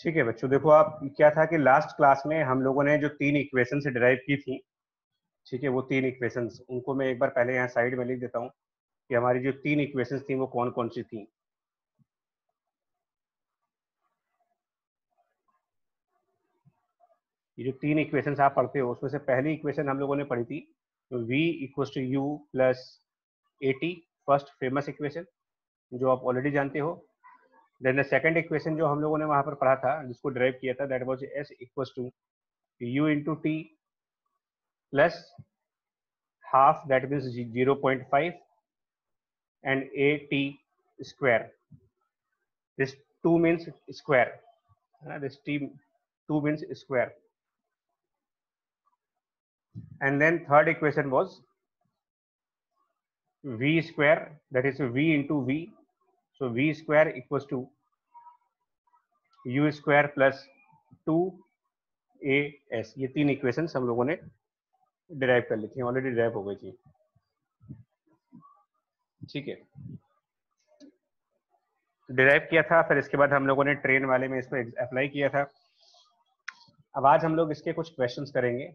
ठीक है बच्चों, देखो आप क्या था कि लास्ट क्लास में हम लोगों ने जो 3 इक्वेशन से डिराइव की थी, ठीक है, वो 3 इक्वेशंस उनको मैं एक बार पहले यहाँ साइड में लिख देता हूँ कि हमारी जो 3 इक्वेशंस थी वो कौन कौन सी थी। ये जो 3 इक्वेशंस आप पढ़ते हो उसमें से पहली इक्वेशन हम लोगों ने पढ़ी थी v equals to u plus AT, first famous equation जो आप ऑलरेडी जानते हो। देन द सेकंड इक्वेशन जो हम लोगों ने वहां पर पढ़ा था जिसको ड्राइव किया था, that was s equals to u into t plus half, that means 0.5 and AT square. This 2 means square. This T 2 means square. And then third equation was v square, that is v into v. So v square equals to u square plus 2as. ये 3 equations हम लोगों ने derive कर ली थी, already derive हो गई थी। ठीक है, डिराइव किया था, फिर इसके बाद हम लोगों ने ट्रेन वाले में इसको अप्लाई किया था। अब आज हम लोग इसके कुछ क्वेश्चंस करेंगे,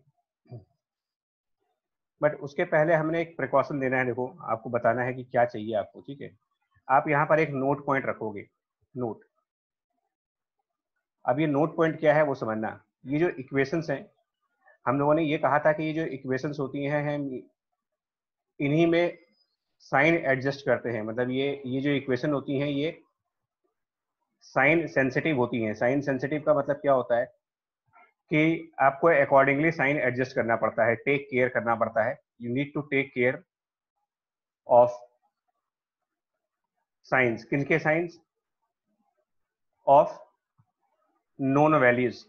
बट उसके पहले हमने एक प्रिकॉशन देना है। देखो, आपको बताना है कि क्या चाहिए आपको। ठीक है, आप यहाँ पर एक नोट पॉइंट रखोगे, नोट। अब ये नोट पॉइंट क्या है वो समझना। ये जो इक्वेशंस हैं, हम लोगों ने ये कहा था कि ये जो इक्वेशंस होती हैं हम इन्हीं में साइन एडजस्ट करते हैं। मतलब ये जो इक्वेशन होती हैं ये साइन सेंसिटिव होती हैं। साइन सेंसिटिव का मतलब क्या होता है कि आपको अकॉर्डिंगली साइन एडजस्ट करना पड़ता है, टेक केयर करना पड़ता है। You need to take care of signs. किनके साइंस? Of known values.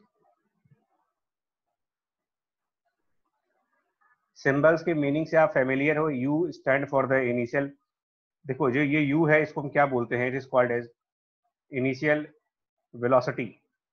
सिंबल्स के मीनिंग से आप फेमिलियर हो। U stand for the initial. देखो, जो ये यू है इसको हम क्या बोलते हैं? It is called as initial velocity.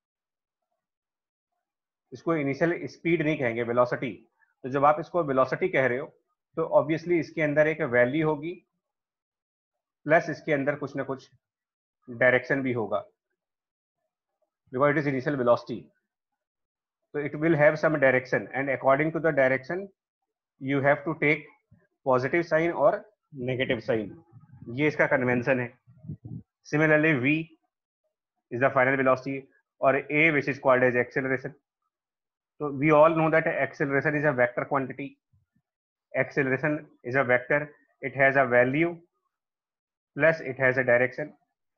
इसको इनिशियल स्पीड नहीं कहेंगे, वेलोसिटी। तो जब आप इसको वेलोसिटी कह रहे हो तो ऑब्वियसली इसके अंदर एक वैल्यू होगी प्लस इसके अंदर कुछ ना कुछ डायरेक्शन भी होगा, because it is initial velocity. तो it will have some direction and according to the direction you have to take positive sign और नेगेटिव साइन। ये इसका कन्वेंशन है। Similarly v is the final velocity or a which is called as acceleration. So we all know that acceleration is a vector quantity. Acceleration is a vector. It has a value plus it has a direction.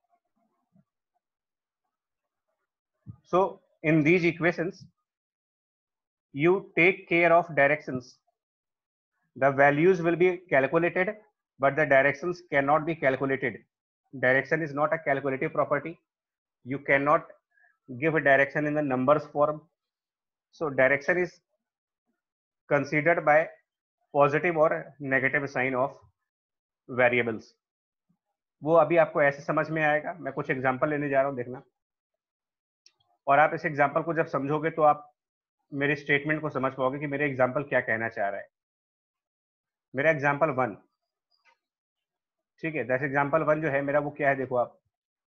So in these equations you take care of directions. The values will be calculated but the directions cannot be calculated. Direction is not a calculative property. You cannot give a direction in the numbers form. So direction is considered by positive और negative sign of variables. वो अभी आपको ऐसे समझ में आएगा। मैं कुछ एग्जांपल लेने जा रहा हूँ, देखना। और आप इस एग्जांपल को जब समझोगे तो आप मेरे स्टेटमेंट को समझ पाओगे कि मेरे एग्जांपल क्या कहना चाह रहा है। मेरा एग्जांपल 1, ठीक है, दैट एग्जांपल 1 जो है मेरा, वो क्या है? देखो आप,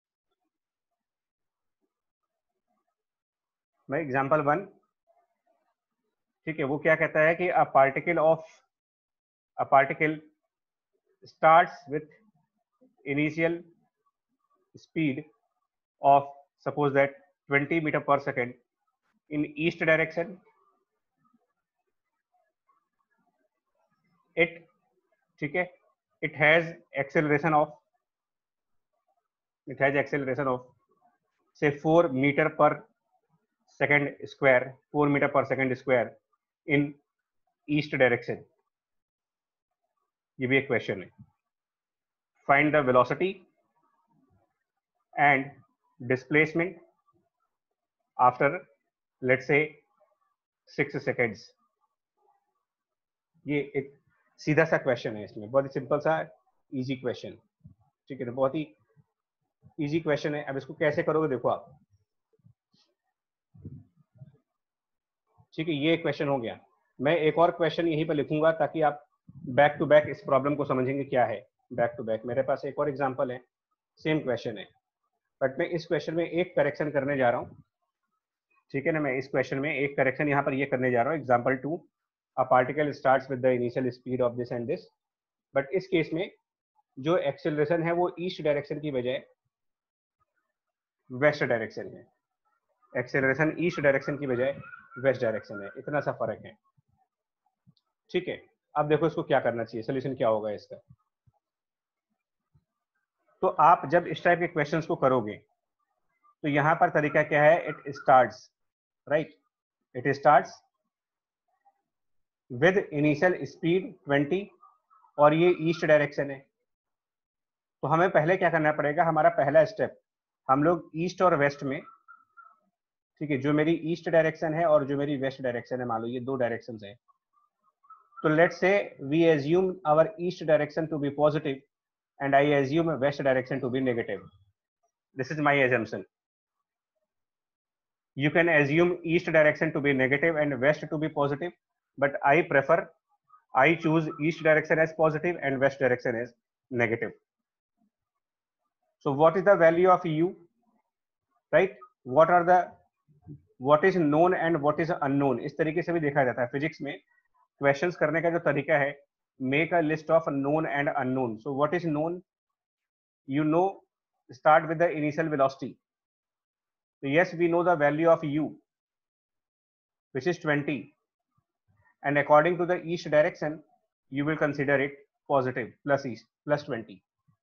मैं एग्जांपल 1, ठीक है, वो क्या कहता है कि a particle starts with initial speed of, suppose that 20 meter per second in east direction. ठीक है, it has acceleration of say 4 meter per second square, 4 meter per second square in east direction. ये भी एक question है। Find the velocity and displacement after let's say 6 seconds. ये एक सीधा सा क्वेश्चन है, इसमें बहुत ही सिंपल सा इजी क्वेश्चन। ठीक है, तो बहुत ही इजी क्वेश्चन है। अब इसको कैसे करोगे देखो आप। ठीक है, ये क्वेश्चन हो गया। मैं एक और क्वेश्चन यहीं पर लिखूंगा ताकि आप बैक टू बैक इस प्रॉब्लम को समझेंगे क्या है। बैक टू बैक मेरे पास एक और एग्जांपल है, सेम क्वेश्चन है, बट मैं इस क्वेश्चन में एक करेक्शन करने जा रहा हूँ ठीक है ना। मैं इस क्वेश्चन में एक करेक्शन यहाँ पर ये करने जा रहा हूँ, example 2, a particle starts with the initial speed of this and this, but इस केस में जो एक्सेलरेशन है वो ईस्ट डायरेक्शन की बजाय वेस्ट डायरेक्शन है। एक्सेलरेशन ईस्ट डायरेक्शन की बजाय वेस्ट डायरेक्शन है, इतना सा फर्क है। ठीक है, अब देखो इसको क्या करना चाहिए, सोल्यूशन क्या होगा इसका। तो आप जब इस टाइप के क्वेश्चंस को करोगे तो यहां पर तरीका क्या है, it starts right, it starts with initial speed 20 और ये ईस्ट डायरेक्शन है। तो हमें पहले क्या करना पड़ेगा, हमारा पहला स्टेप, हम लोग ईस्ट और वेस्ट में, ठीक है, जो मेरी ईस्ट डायरेक्शन है और जो मेरी वेस्ट डायरेक्शन है, मान लो ये दो डायरेक्शंस है, तो let's say we assume our east direction to be positive and I assume west direction to be negative. This is my assumption. You can assume east direction to be negative and west to be positive, but I choose east direction as positive and west direction as negative. So what is the value of u, right? What is known and what is unknown, इस तरीके से भी देखा जाता है physics में। Questions करने का जो तरीका है, make a list of known and unknown. So what is known? You know, start with the initial velocity. So yes, we know the value of u, which is 20, and according to the east direction, you will consider it positive, plus east, plus 20.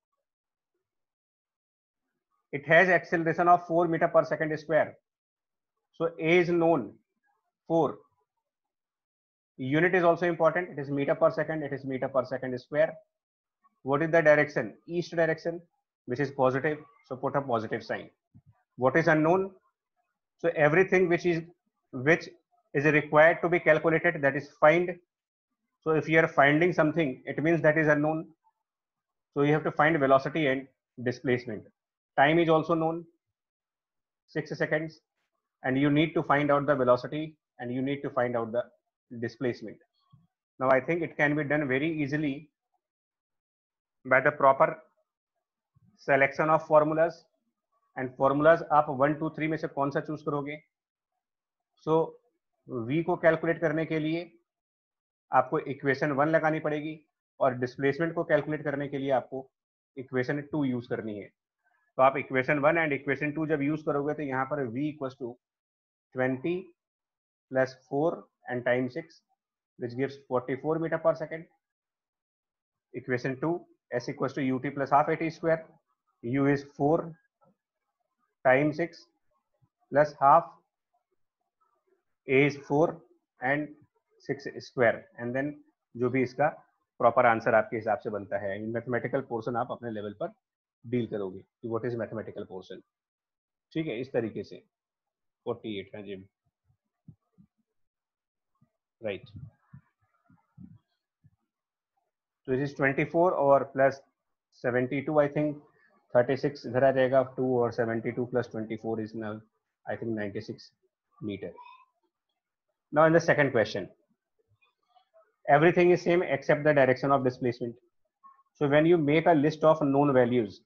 It has acceleration of 4 meter per second square. So a is known, 4. Unit is also important. It is meter per second. It is meter per second square. What is the direction? East direction, which is positive. So put a positive sign. What is unknown? So everything which is required to be calculated, that is find. So if you are finding something, it means that is unknown. So you have to find velocity and displacement. Time is also known, 6 seconds, and you need to find out the velocity and you need to find out the displacement. Now I think it can be done very easily by the proper selection of formulas. And formulas आप 1 2 3 में से कौन सा choose करोगे? So v को calculate करने के लिए आपको इक्वेशन 1 लगानी पड़ेगी और डिस्प्लेसमेंट को कैलकुलेट करने के लिए आपको इक्वेशन 2 यूज करनी है। तो आप इक्वेशन 1 एंड इक्वेशन 2 जब यूज करोगे तो यहाँ पर v equals to 20 plus 4 and time 6 which gives 44 meter per second. Equation 2, s equals to ut plus half at square. U is 4 times 6 plus half. A is 4 and 6 square. And then जो भी इसका proper answer आपके हिसाब से बनता है, mathematical portion आप अपने लेवल पर डील करोगे कि व्हाट इज मैथमेटिकल पोर्शन। ठीक है, इस तरीके से 48 है जी, राइट। तो इट इज 24 और प्लस 72, आई थिंक 36 इधर आ जाएगा, 2 और 72 plus 24 is now I think 96 meter. Now in the second question, everything is same except the direction of displacement. So when you make a list of known values,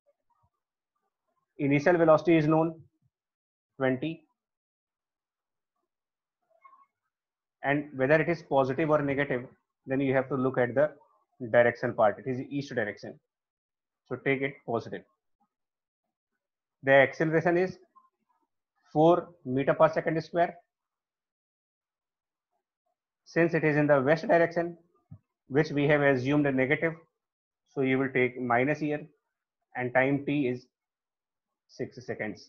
initial velocity is known 20, and whether it is positive or negative, then you have to look at the direction part. It is east direction, so take it positive. The acceleration is 4 meter per second square. Since it is in the west direction, which we have assumed a negative, so you will take minus here, and time t is 6 seconds.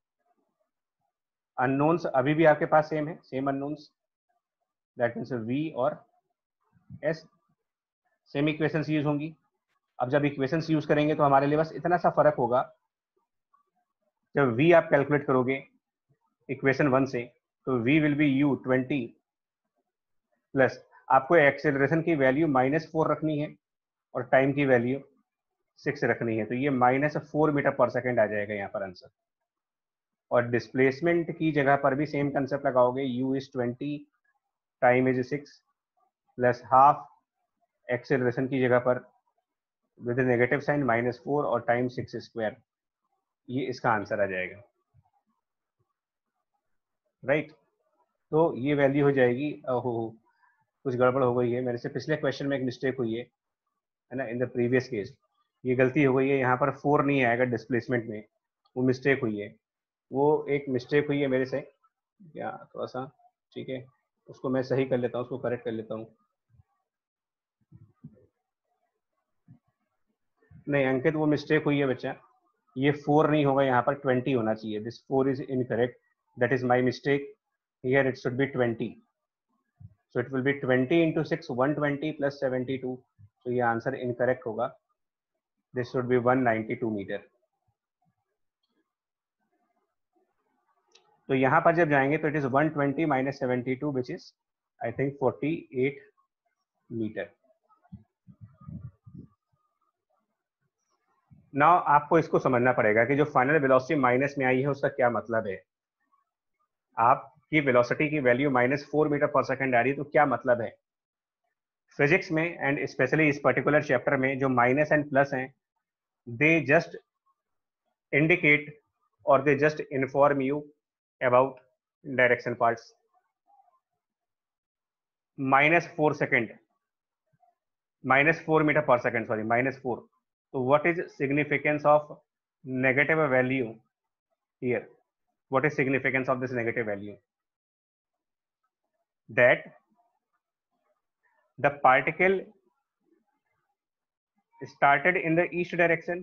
Unknowns अभी भी आपके पास same है, same unknowns, that means v और s, same equations use होंगी। अब जब equations use करेंगे तो हमारे लिए बस इतना सा फर्क होगा, जब v आप कैलकुलेट करोगे इक्वेशन 1 से, तो v will be u 20 plus आपको एक्सेलरेशन की वैल्यू -4 रखनी है और टाइम की वैल्यू 6 रखनी है, तो ये -4 मीटर पर सेकेंड आ जाएगा यहाँ पर आंसर। और डिस्प्लेसमेंट की जगह पर भी सेम कंसेप्ट लगाओगे, u is 20, time is 6 plus half, acceleration की जगह पर विद नेगेटिव साइन -4 और टाइम 6 स्क्वायर, ये इसका आंसर आ जाएगा। राइट। तो ये वैल्यू हो जाएगी, ओहो कुछ गड़बड़ हो गई है मेरे से, पिछले क्वेश्चन में एक मिस्टेक हुई है ना, इन द प्रीवियस केस ये गलती हो गई है, यहाँ पर 4 नहीं आएगा डिस्प्लेसमेंट में, वो मिस्टेक हुई है, वो एक मिस्टेक हुई है मेरे से, या थोड़ा सा, ठीक है, उसको मैं सही कर लेता हूँ, उसको करेक्ट कर लेता हूँ। नहीं अंकित, वो मिस्टेक हुई है बच्चा, ये 4 नहीं होगा, यहाँ पर 20 होना चाहिए, this 4 is incorrect, that is my mistake, here it should be 20, so it will be 20 into 6 120 plus 72, so ये आंसर इनकरेक्ट होगा, this should be 192 मीटर। तो यहाँ पर जब जाएंगे तो it is 120 minus 72 which is I think 48 metre. Now आपको इसको समझना पड़ेगा कि जो फाइनल वेलोसिटी माइनस में आई है उसका क्या मतलब है। आपकी वेलोसिटी की वैल्यू -4 मीटर पर सेकंड आ रही है, तो क्या मतलब है। फिजिक्स में एंड स्पेशली इस पर्टिकुलर चैप्टर में जो माइनस एंड प्लस हैं, they just indicate or they just inform you about direction parts। -4 second, -4 meter per second, sorry, -4, so what is significance of negative value here, what is significance of this negative value, that the particle started in the east direction,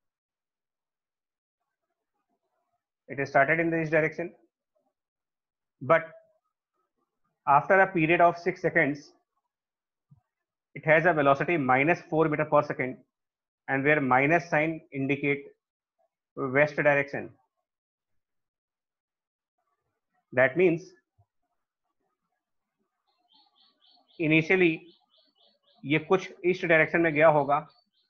it started in the east direction, but after a period of 6 seconds it has a velocity -4 meter per second, and where minus sign indicate west direction, that means initially ये कुछ east direction में गया होगा,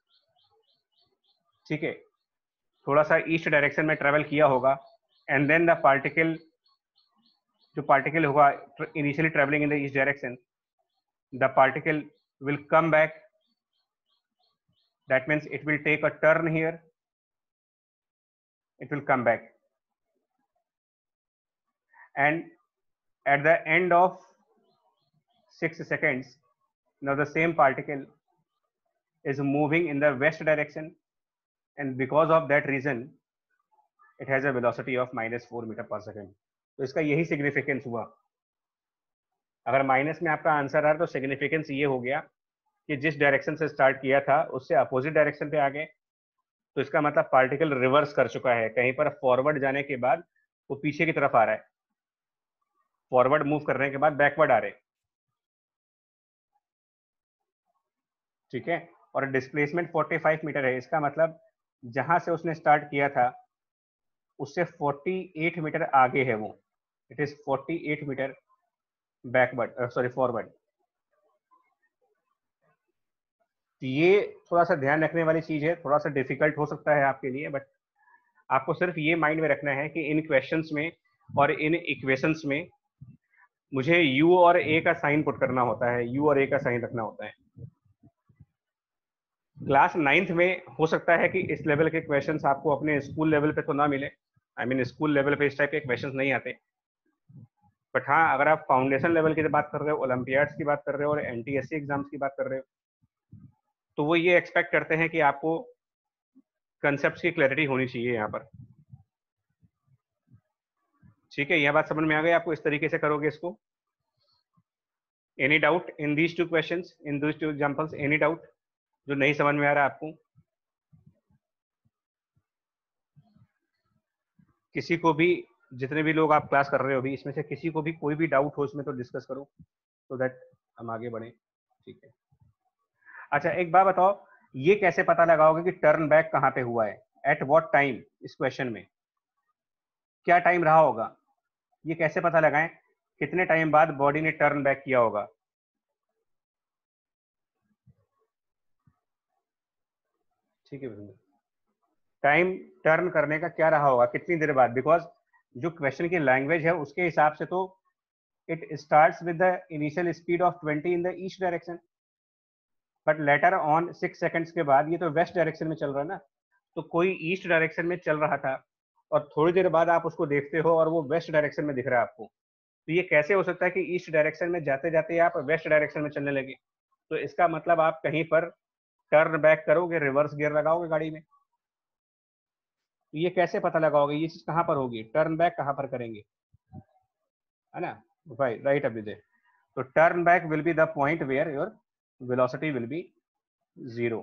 ठीक है, थोड़ा सा east direction में ट्रेवल किया होगा, एंड देन द पार्टिकल, जो पार्टिकल होगा initially travelling in the east direction, the particle will come back, that means it will take a turn here, it will come back, and at the end of 6 seconds now the same particle is moving in the west direction, and because of that reason it has a velocity of -4 metre per second. तो इसका यही significance हुआ, अगर minus में आपका answer आ रहा तो significance ये हो गया कि जिस डायरेक्शन से स्टार्ट किया था उससे अपोजिट डायरेक्शन पे आ गए, तो इसका मतलब पार्टिकल रिवर्स कर चुका है, कहीं पर फॉरवर्ड जाने के बाद वो पीछे की तरफ आ रहा है, फॉरवर्ड मूव करने के बाद बैकवर्ड आ रहे, ठीक है, और डिस्प्लेसमेंट 45 मीटर है, इसका मतलब जहां से उसने स्टार्ट किया था उससे 48 मीटर आगे है वो, it is 48 metre backward, sorry forward. ये थोड़ा सा ध्यान रखने वाली चीज है, थोड़ा सा डिफिकल्ट हो सकता है आपके लिए, बट आपको सिर्फ ये माइंड में रखना है कि इन क्वेश्चंस में और इन इक्वेशंस में मुझे u और a का साइन पुट करना होता है, u और a का साइन रखना होता है। क्लास 9th में हो सकता है कि इस लेवल के क्वेश्चंस आपको अपने स्कूल लेवल पे तो ना मिले, आई मीन स्कूल लेवल पे इस टाइप के क्वेश्चंस नहीं आते, बट हाँ अगर आप फाउंडेशन लेवल की बात कर रहे हो, ओलंपियाड्स की बात कर रहे हो और एनटीएससी एग्जाम्स की बात कर रहे हो, तो वो ये एक्सपेक्ट करते हैं कि आपको कंसेप्ट की क्लैरिटी होनी चाहिए यहाँ पर, ठीक है, यह बात समझ में आ गई आपको, इस तरीके से करोगे इसको। Any doubt in these two questions, in these two examples, any doubt जो नहीं समझ में आ रहा आपको, किसी को भी, जितने भी लोग आप क्लास कर रहे हो अभी इसमें से किसी को भी कोई भी डाउट हो इसमें तो डिस्कस करो, सो दैट हम आगे बढ़े, ठीक है। अच्छा एक बात बताओ, ये कैसे पता लगाओगे कि टर्न बैक कहाँ पे हुआ है, एट व्हाट टाइम, इस क्वेश्चन में क्या टाइम रहा होगा, ये कैसे पता लगाएं कितने टाइम बाद बॉडी ने टर्न बैक किया होगा। ठीक है, टाइम टर्न करने का क्या रहा होगा, कितनी देर बाद, बिकॉज जो क्वेश्चन की लैंग्वेज है उसके हिसाब से तो it starts with the initial speed of 20 in the east direction, but later on 6 seconds के बाद ये तो वेस्ट डायरेक्शन में चल रहा है ना, तो कोई ईस्ट डायरेक्शन में चल रहा था और थोड़ी देर बाद आप उसको देखते हो और वो वेस्ट डायरेक्शन में दिख रहा है आपको, तो ये कैसे हो सकता है कि ईस्ट डायरेक्शन में जाते जाते आप वेस्ट डायरेक्शन में चलने लगे? तो इसका मतलब आप कहीं पर टर्न बैक करोगे, रिवर्स गियर लगाओगे गाड़ी में। तो ये कैसे पता लगाओगे? ये चीज कहाँ पर होगी? टर्न बैक कहाँ पर करेंगे, है ना भाई? राइट अभ्युदय। तो turn back will be the point where your velocity will be 0,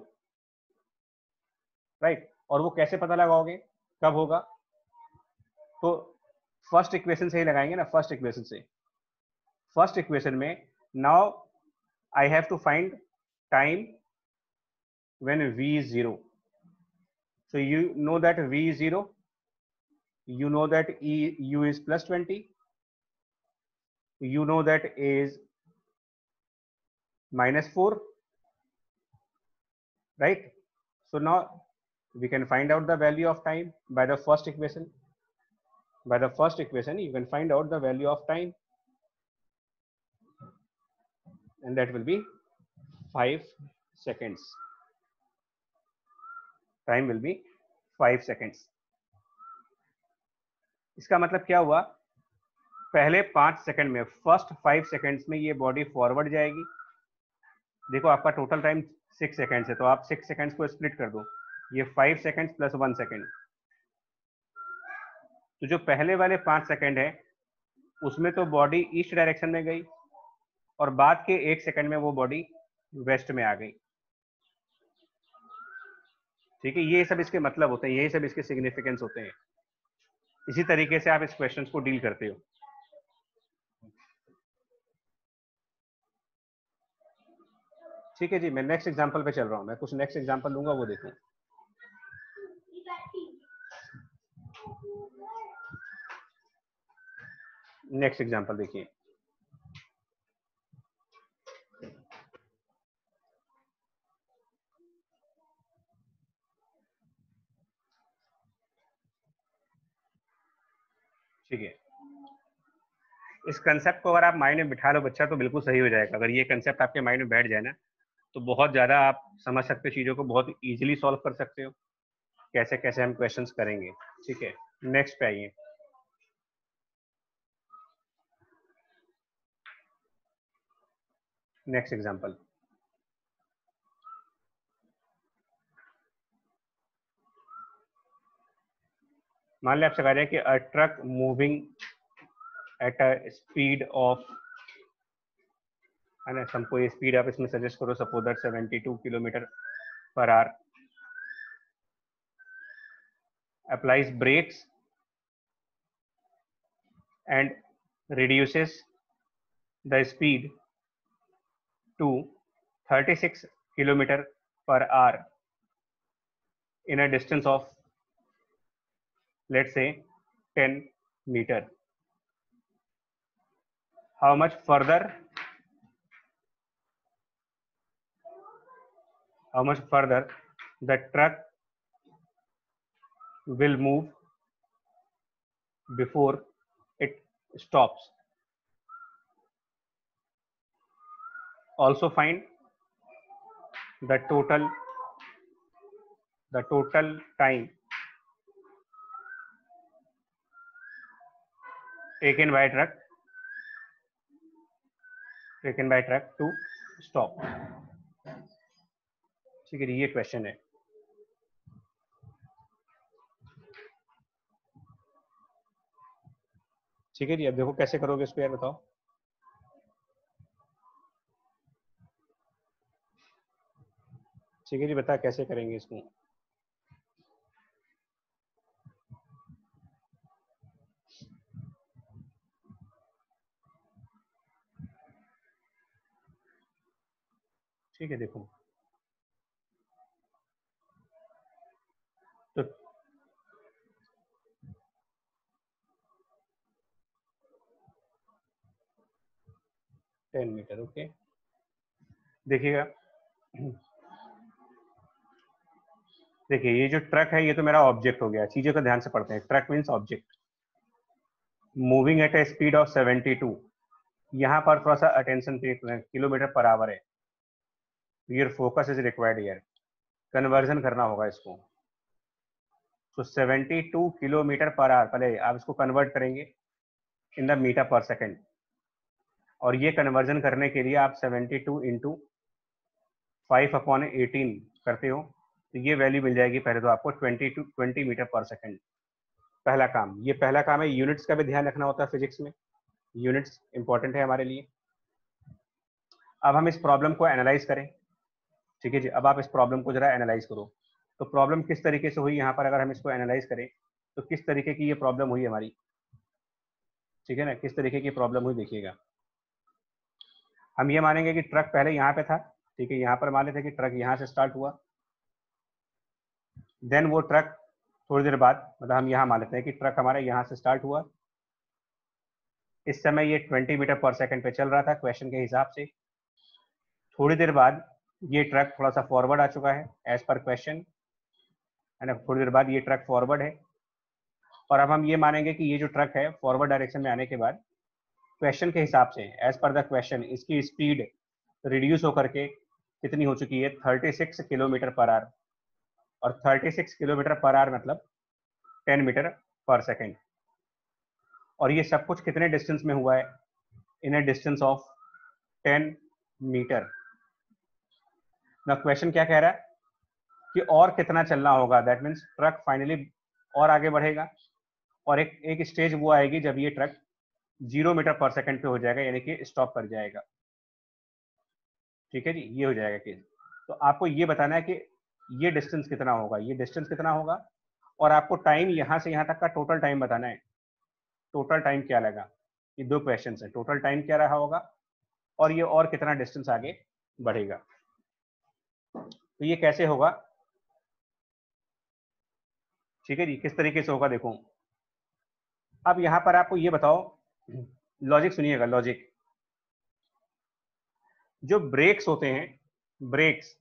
right. और वो कैसे पता लगाओगे, कब होगा? तो फर्स्ट इक्वेशन से ही लगाएंगे ना, फर्स्ट इक्वेशन से। फर्स्ट इक्वेशन में now I have to find time when v is 0. So you know that v is 0, you know that u is plus 20, you know that a is minus 4, right? So now we can find out the value of time by the first equation. By the first equation you can find out the value of time, and that will be 5 seconds. Time will be 5 seconds. इसका मतलब क्या हुआ? पहले 5 second में, first 5 seconds में ये body forward जाएगी। देखो आपका टोटल टाइम 6 सेकंड्स है, तो आप 6 सेकंड्स को स्प्लिट कर दो, ये 5 सेकंड्स प्लस 1 सेकंड। तो जो पहले वाले 5 सेकंड है उसमें तो बॉडी ईस्ट डायरेक्शन में गई, और बाद के 1 सेकंड में वो बॉडी वेस्ट में आ गई। ठीक है, ये सब इसके मतलब होते हैं, यही सब इसके सिग्निफिकेंस होते हैं। इसी तरीके से आप इस क्वेश्चन को डील करते हो। ठीक है जी, मैं नेक्स्ट एग्जांपल पे चल रहा हूं। मैं कुछ नेक्स्ट एग्जांपल लूंगा, वो देखो। नेक्स्ट एग्जांपल देखिए। ठीक है, इस कंसेप्ट को अगर आप माइंड में बिठा लो बच्चा, तो बिल्कुल सही हो जाएगा। अगर ये कंसेप्ट आपके माइंड में बैठ जाए ना, तो बहुत ज्यादा आप समझ सकते हो चीजों को, बहुत इजीली सॉल्व कर सकते हो कैसे कैसे हम क्वेश्चंस करेंगे। ठीक है, नेक्स्ट पे आइए। नेक्स्ट एग्जांपल, मान लिया आपसे कह रहे हैं कि a truck moving at a speed of, है ना, हमको ये स्पीड आप इसमें सजेस्ट करो, suppose that 72 kilometre per hour, applies brakes and reduces the speed to 36 kilometer per hour in a distance of, let's say, 10 meter. How much further the truck will move before it stops? Also find the total time taken by truck to stop. ठीक है, ये question है। ठीक है जी, अब देखो कैसे करोगे इसको यार, बताओ। ठीक है जी, बता कैसे करेंगे इसको। ठीक है, देखो तो 10 मीटर, ओके। देखिएगा, देखिए ये जो ट्रक है ये तो मेरा ऑब्जेक्ट हो गया। चीजों को ध्यान से पढ़ते हैं। Truck means object, moving at a speed of 72। यहाँ पर थोड़ा सा अटेंशन पे किलोमीटर पर आवर है, your focus is required here. Conversion करना होगा इसको। सो 72 किलोमीटर पर आवर, पहले आप इसको कन्वर्ट करेंगे in the metre per second, और ये कन्वर्जन करने के लिए आप 72 इंटू 5/18 करते हो तो ये वैल्यू मिल जाएगी पहले तो आपको 20 मीटर पर सेकेंड। पहला काम, ये पहला काम है। यूनिट्स का भी ध्यान रखना होता है फिजिक्स में, यूनिट्स इंपॉर्टेंट है हमारे लिए। अब हम इस प्रॉब्लम को एनालाइज करें, ठीक है जी। अब आप इस प्रॉब्लम को जरा एनालाइज करो, तो प्रॉब्लम किस तरीके से हुई यहाँ पर, अगर हम इसको एनालाइज करें तो किस तरीके की ये प्रॉब्लम हुई हमारी, ठीक है ना, किस तरीके की प्रॉब्लम हुई देखिएगा। हम ये मानेंगे कि ट्रक पहले यहाँ पे था, ठीक है, यहाँ पर मान लेते हैं कि ट्रक यहाँ से स्टार्ट हुआ, देन वो ट्रक थोड़ी देर बाद, मतलब हम यहाँ मान लेते हैं कि ट्रक हमारे यहाँ से स्टार्ट हुआ, इस समय ये 20 मीटर पर सेकंड पे चल रहा था क्वेश्चन के हिसाब से। थोड़ी देर बाद ये ट्रक थोड़ा सा फॉरवर्ड आ चुका है एज पर क्वेश्चन, है ना, थोड़ी देर बाद ये ट्रक फॉरवर्ड है, और अब हम ये मानेंगे कि ये जो ट्रक है फॉरवर्ड डायरेक्शन में आने के बाद क्वेश्चन के हिसाब से, एज पर द क्वेश्चन, इसकी स्पीड रिड्यूस होकर के कितनी हो चुकी है, 36 किलोमीटर पर आवर, और 36 किलोमीटर पर आवर मतलब 10 मीटर पर सेकेंड। और ये सब कुछ कितने डिस्टेंस में हुआ है, in a distance of 10 metre. ना क्वेश्चन क्या कह रहा है कि और कितना चलना होगा, दैट मीन्स ट्रक फाइनली और आगे बढ़ेगा, और एक स्टेज वो आएगी जब ये ट्रक 0 मीटर पर सेकंड पे हो जाएगा, यानी कि स्टॉप कर जाएगा, ठीक है जी, ये हो जाएगा केस। तो आपको ये बताना है कि ये डिस्टेंस कितना होगा, ये डिस्टेंस कितना होगा, और आपको टाइम यहाँ से यहाँ तक का टोटल टाइम बताना है, टोटल टाइम क्या लगा। ये दो क्वेश्चन है, टोटल टाइम क्या रहा होगा और ये और कितना डिस्टेंस आगे बढ़ेगा। तो ये कैसे होगा, ठीक है जी, किस तरीके से होगा देखो। अब यहां पर आपको ये बताओ, लॉजिक सुनिएगा, लॉजिक। जो ब्रेक्स होते हैं, ब्रेक्स,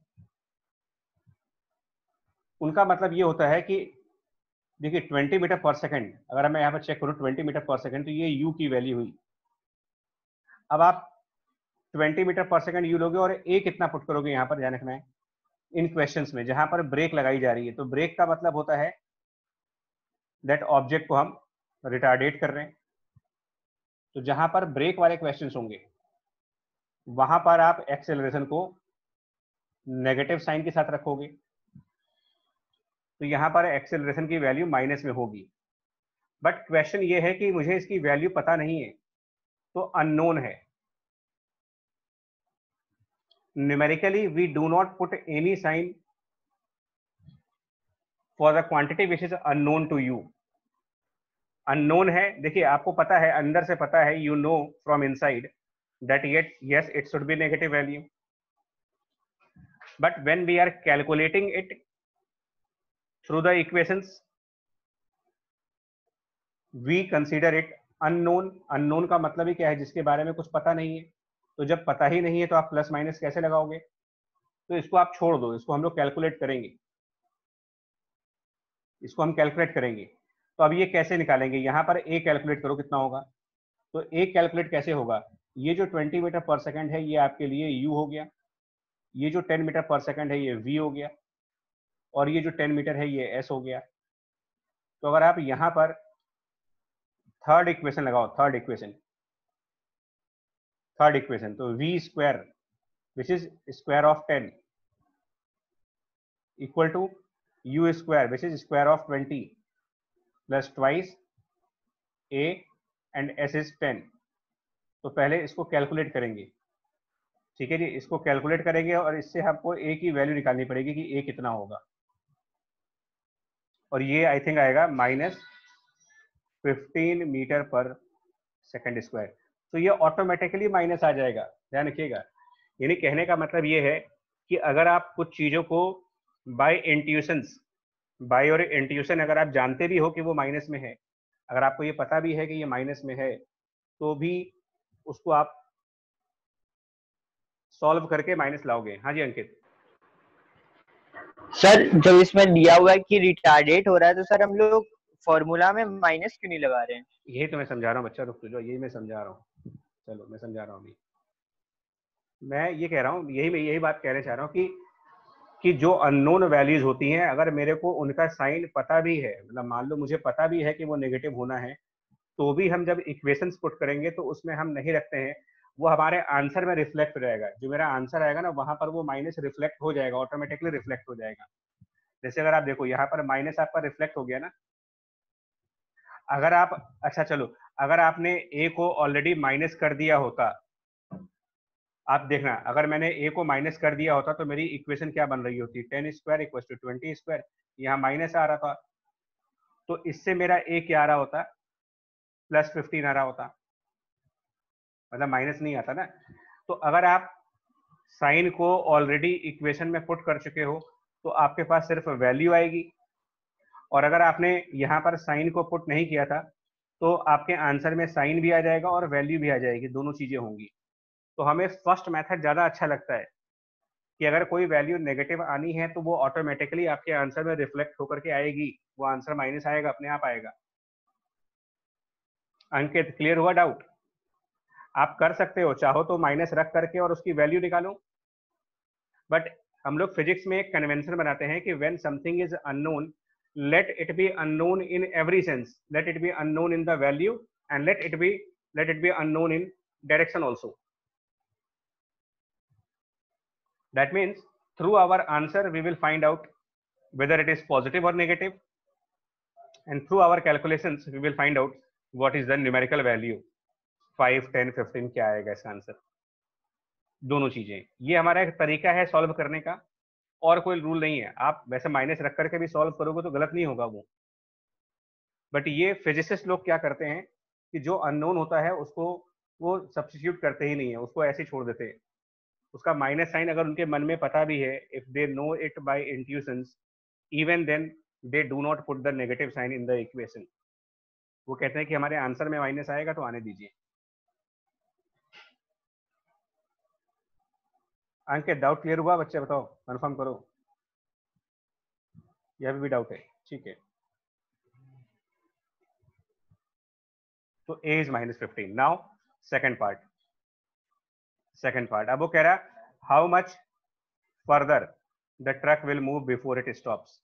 उनका मतलब ये होता है कि देखिए 20 मीटर पर सेकंड, अगर मैं यहाँ पर चेक करूँ 20 मीटर पर सेकंड, तो ये यू की वैल्यू हुई। अब आप 20 मीटर पर सेकंड यू लोगे और ए कितना पुट करोगे यहाँ पर, ध्यान रखना है इन क्वेश्चंस में जहां पर ब्रेक लगाई जा रही है। तो ब्रेक का मतलब होता है दैट ऑब्जेक्ट को हम रिटार्डेट कर रहे हैं। तो जहां पर ब्रेक वाले क्वेश्चंस होंगे वहां पर आप एक्सेलरेशन को नेगेटिव साइन के साथ रखोगे, तो यहां पर एक्सेलरेशन की वैल्यू माइनस में होगी। बट क्वेश्चन ये है कि मुझे इसकी वैल्यू पता नहीं है, तो अननोन है। Numerically we do not put any sign for the quantity which is unknown to you. Unknown है, देखिए आपको पता है, अंदर से पता है, you know from inside that yet yes it should be negative value, but when we are calculating it through the equations we consider it unknown। unknown का मतलब ही क्या है, जिसके बारे में कुछ पता नहीं है। तो जब पता ही नहीं है तो आप प्लस माइनस कैसे लगाओगे, तो इसको आप छोड़ दो, इसको हम लोग कैलकुलेट करेंगे, इसको हम कैलकुलेट करेंगे। तो अब ये कैसे निकालेंगे, यहाँ पर ए कैलकुलेट करो कितना होगा। तो ए कैलकुलेट कैसे होगा, ये जो 20 मीटर पर सेकंड है ये आपके लिए यू हो गया, ये जो 10 मीटर पर सेकंड है ये वी हो गया, और ये जो 10 मीटर है ये एस हो गया। तो अगर आप यहां पर थर्ड इक्वेशन लगाओ, थर्ड इक्वेशन, तो v square which is square of 10 equal to u square which is square of 20 plus twice a and s is 10। तो पहले इसको कैलकुलेट करेंगे, ठीक है जी, इसको कैलकुलेट करेंगे और इससे आपको ए की वैल्यू निकालनी पड़ेगी कि ए कितना होगा, और ये आई थिंक आएगा -15 मीटर पर सेकंड स्क्वायर। तो ये ऑटोमेटिकली माइनस आ जाएगा, ध्यान रखिएगा। यानी कहने का मतलब ये है कि अगर आप कुछ चीजों को बाय इंट्यूशंस, बाय और इंट्यूशन अगर आप जानते भी हो कि वो माइनस में है, अगर आपको ये पता भी है कि ये माइनस में है, तो भी उसको आप सॉल्व करके माइनस लाओगे। हाँ जी अंकित। सर जब इसमें दिया हुआ है कि रिटार्डेट हो रहा है, तो सर हम लोग फॉर्मूला में माइनस क्यों नहीं लगा रहे हैं? यही तो मैं समझा रहा हूँ बच्चा, रुक जो, यही मैं समझा रहा हूँ, चलो मैं समझा रहा हूँ अभी। मैं ये कह रहा हूँ, यही मैं यही बात कहना चाह रहा हूँ कि जो अननोन वैल्यूज होती हैं, अगर मेरे को उनका साइन पता भी है, मतलब मान लो मुझे पता भी है कि वो नेगेटिव होना है, तो भी हम जब इक्वेशंस पुट करेंगे तो उसमें हम नहीं रखते हैं, वो हमारे आंसर में रिफ्लेक्ट हो जाएगा। जो मेरा आंसर आएगा ना, वहां पर वो माइनस रिफ्लेक्ट हो जाएगा, ऑटोमेटिकली रिफ्लेक्ट हो जाएगा। जैसे अगर आप देखो यहाँ पर माइनस आपका रिफ्लेक्ट हो गया ना, अगर आप, अच्छा चलो, अगर आपने ए को ऑलरेडी माइनस कर दिया होता, आप देखना, अगर मैंने ए को माइनस कर दिया होता तो मेरी इक्वेशन क्या बन रही होती, 10 स्क्वायर इक्वल टू 20 स्क्वायर, यहाँ माइनस आ रहा था, तो इससे मेरा ए क्या आ रहा होता, +15 आ रहा होता, मतलब माइनस नहीं आता ना। तो अगर आप साइन को ऑलरेडी इक्वेशन में पुट कर चुके हो तो आपके पास सिर्फ वैल्यू आएगी, और अगर आपने यहाँ पर साइन को पुट नहीं किया था तो आपके आंसर में साइन भी आ जाएगा और वैल्यू भी आ जाएगी, दोनों चीजें होंगी। तो हमें फर्स्ट मेथड ज्यादा अच्छा लगता है कि अगर कोई वैल्यू नेगेटिव आनी है तो वो ऑटोमेटिकली आपके आंसर में रिफ्लेक्ट होकर के आएगी, वो आंसर माइनस आएगा, अपने आप आएगा। अंकित, क्लियर हुआ डाउट? आप कर सकते हो, चाहो तो माइनस रख करके और उसकी वैल्यू निकालो, बट हम लोग फिजिक्स में एक कन्वेंशन बनाते हैं कि when something is unknown, let it be unknown in every sense, let it be unknown in the value, and let it be unknown in direction also. That means through our answer we will find out whether it is positive or negative, and through our calculations we will find out what is the numerical value, 5, 10, 15 क्या आएगा इसका answer. दोनों चीजें, ये हमारा एक तरीका है सॉल्व करने का, और कोई रूल नहीं है। आप वैसे माइनस रख करके भी सॉल्व करोगे तो गलत नहीं होगा वो, बट ये फिजिसिस्ट लोग क्या करते हैं कि जो अननोन होता है उसको वो सब्स्टिट्यूट करते ही नहीं है, उसको ऐसे ही छोड़ देते हैं। उसका माइनस साइन अगर उनके मन में पता भी है, if they know it by intuitions, even then they do not put the negative sign in the equation. वो कहते हैं कि हमारे आंसर में माइनस आएगा तो आने दीजिए। अंकित, डाउट क्लियर हुआ बच्चे? बताओ, कंफर्म करो, यह भी डाउट है? ठीक है, तो a is -15। Now second part, अब वो कह रहा how much further the truck will move before it stops.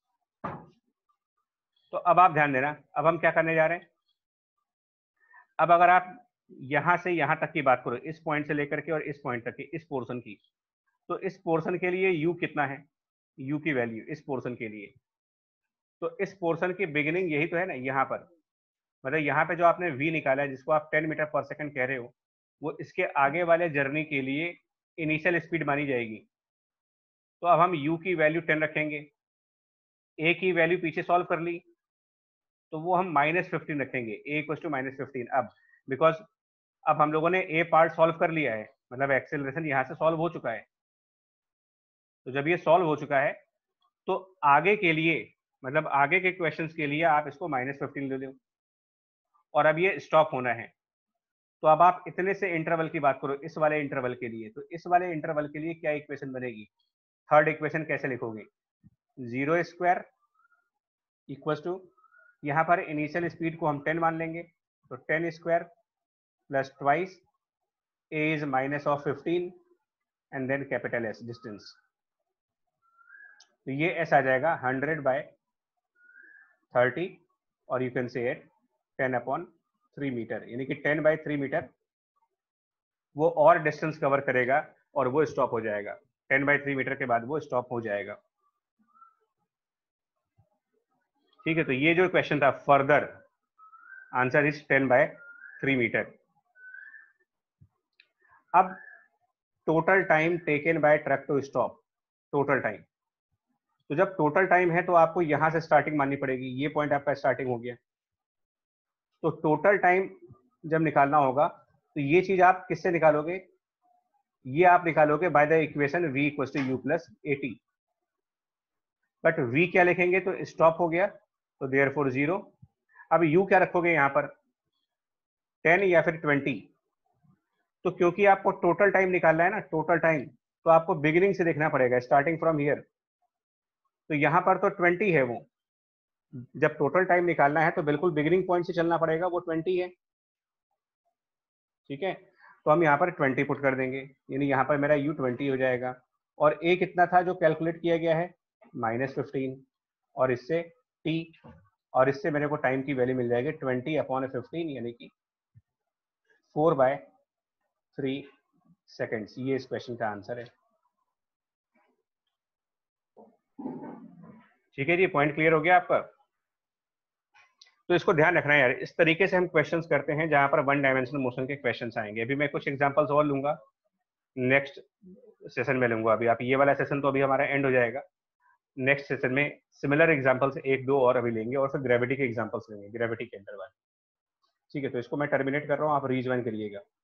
तो अब आप ध्यान देना, अब हम क्या करने जा रहे हैं। अब अगर आप यहां से यहां तक की बात करो, इस पॉइंट से लेकर के और इस पॉइंट तक की, इस पोर्शन की, तो इस पोर्शन के लिए u कितना है, u की वैल्यू इस पोर्शन के लिए, तो इस पोर्शन की बिगिनिंग यही तो है ना, यहाँ पर, मतलब यहाँ पे जो आपने v निकाला है, जिसको आप 10 मीटर पर सेकंड कह रहे हो, वो इसके आगे वाले जर्नी के लिए इनिशियल स्पीड मानी जाएगी। तो अब हम u की वैल्यू 10 रखेंगे, a की वैल्यू पीछे सॉल्व कर ली, तो वो हम -15 रखेंगे, a इक्वल टू -15। अब बिकॉज अब हम लोगों ने a पार्ट सॉल्व कर लिया है, मतलब एक्सेलरेशन यहाँ से सॉल्व हो चुका है। तो जब ये सॉल्व हो चुका है तो आगे के लिए, मतलब आगे के क्वेश्चंस के लिए आप इसको -15 ले लो, और अब ये स्टॉप होना है। तो अब आप इतने से इंटरवल की बात करो, इस वाले इंटरवल के लिए, तो इस वाले इंटरवल के लिए क्या इक्वेशन बनेगी? थर्ड इक्वेशन कैसे लिखोगे? 0 स्क्वायर इक्वल टू, यहाँ पर इनिशियल स्पीड को हम 10 मान लेंगे, तो 10 square plus twice a is -15 and then capital S distance. तो ये S आ जाएगा 100/30, और you can say it 10/3 metre, यानी कि 10/3 मीटर वो और डिस्टेंस कवर करेगा और वो स्टॉप हो जाएगा। 10/3 मीटर के बाद वो स्टॉप हो जाएगा। ठीक है, तो ये जो क्वेश्चन था, फर्दर आंसर इज 10/3 मीटर। अब total time taken by truck to stop, total time, तो जब टोटल टाइम है तो आपको यहां से स्टार्टिंग माननी पड़ेगी, ये पॉइंट आपका स्टार्टिंग हो गया। तो टोटल टाइम जब निकालना होगा तो ये चीज आप किससे निकालोगे? ये आप निकालोगे by the equation v equal to u plus 80। But v क्या लिखेंगे? तो स्टॉप हो गया, तो देयरफॉर 0। अब u क्या रखोगे यहाँ पर, 10 या फिर 20? तो क्योंकि आपको टोटल टाइम निकालना है ना, टोटल टाइम, तो आपको बिगिनिंग से देखना पड़ेगा, स्टार्टिंग फ्रॉम हियर। तो यहाँ पर तो 20 है, वो जब टोटल टाइम निकालना है तो बिल्कुल बिगिनिंग पॉइंट से चलना पड़ेगा, वो 20 है। ठीक है, तो हम यहाँ पर 20 पुट कर देंगे, यानी यहाँ पर मेरा u 20 हो जाएगा, और a कितना था जो कैलकुलेट किया गया है, -15, और इससे t, और इससे मेरे को टाइम की वैल्यू मिल जाएगी 20/15, यानी कि 4/3 सेकेंड्स। ये इस क्वेश्चन का आंसर है। ठीक है जी, पॉइंट क्लियर हो गया आपका? तो इसको ध्यान रखना है यार, इस तरीके से हम क्वेश्चंस करते हैं जहां पर वन डायमेंशनल मोशन के क्वेश्चंस आएंगे। अभी मैं कुछ एग्जांपल्स और लूंगा, नेक्स्ट सेशन में लूंगा। अभी आप ये वाला सेशन तो अभी हमारा एंड हो जाएगा, नेक्स्ट सेशन में सिमिलर एग्जांपल्स एक दो और अभी लेंगे, और फिर ग्रेविटी के एग्जांपल्स लेंगे, ग्रेविटी के इंटरवल। ठीक है, तो इसको मैं टर्मिनेट कर रहा हूँ, आप रीज्वाइन करिएगा।